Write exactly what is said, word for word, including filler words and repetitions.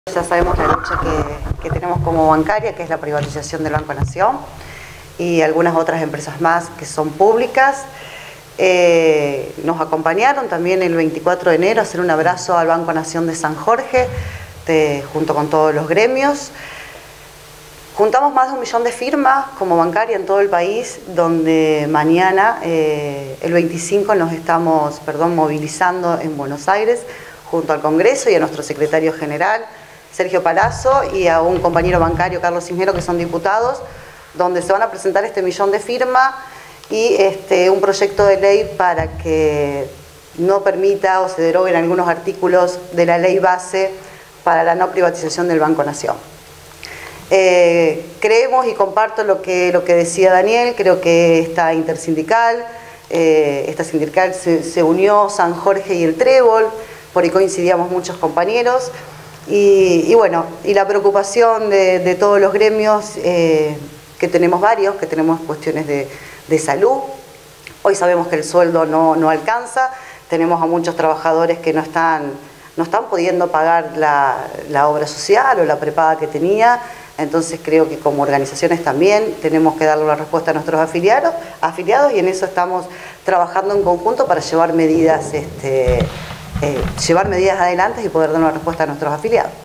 Ya sabemos la lucha que, que tenemos como bancaria, que es la privatización del Banco Nación y algunas otras empresas más que son públicas. Eh, nos acompañaron también el veinticuatro de enero a hacer un abrazo al Banco Nación de San Jorge, de, junto con todos los gremios. Juntamos más de un millón de firmas como bancaria en todo el país, donde mañana, eh, el veinticinco, nos estamos perdón, movilizando en Buenos Aires, junto al Congreso y a nuestro secretario general, Sergio Palazzo, y a un compañero bancario, Carlos Cisnero, que son diputados, donde se van a presentar este millón de firmas y este, un proyecto de ley para que no permita o se deroguen algunos artículos de la ley base para la no privatización del Banco Nación. Eh, creemos y comparto lo que, lo que decía Daniel, creo que esta intersindical, eh, esta sindical se, se unió San Jorge y el Trébol, por ahí coincidíamos muchos compañeros, y, y bueno, y la preocupación de, de todos los gremios, eh, que tenemos varios, que tenemos cuestiones de, de salud. Hoy sabemos que el sueldo no, no alcanza, tenemos a muchos trabajadores que no están, no están pudiendo pagar la, la obra social o la prepaga que tenía. Entonces creo que como organizaciones también tenemos que darle una respuesta a nuestros afiliados, afiliados y en eso estamos trabajando en conjunto para llevar medidas, este, eh, llevar medidas adelante y poder dar una respuesta a nuestros afiliados.